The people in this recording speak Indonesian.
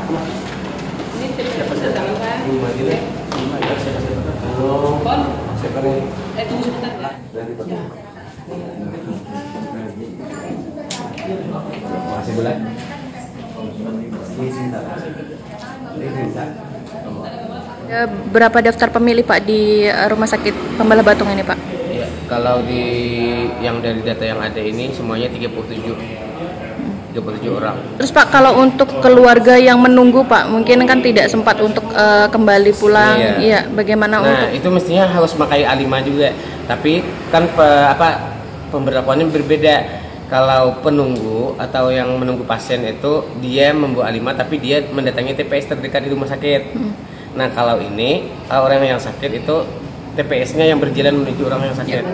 Ini siapa tangan kan? Pon. Tunggu sebentar ya. Masih bulan. Berapa daftar pemilih Pak di Rumah Sakit Pembelah Batung ini Pak? Ya, kalau di yang dari data yang ada ini semuanya 37 orang. Terus Pak, kalau untuk keluarga yang menunggu Pak, mungkin kan tidak sempat untuk kembali pulang, iya. Bagaimana untuk? Itu mestinya harus pakai A5 juga, tapi kan pemberlakuannya berbeda. Kalau penunggu atau yang menunggu pasien itu dia membawa A5, tapi dia mendatangi TPS terdekat di rumah sakit. Nah kalau ini orang yang sakit itu TPS-nya yang berjalan menuju orang yang sakit.